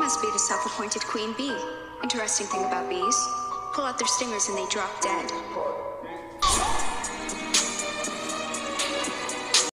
must be the self-appointed queen bee. Interesting thing about bees. Pull out their stingers and they drop dead.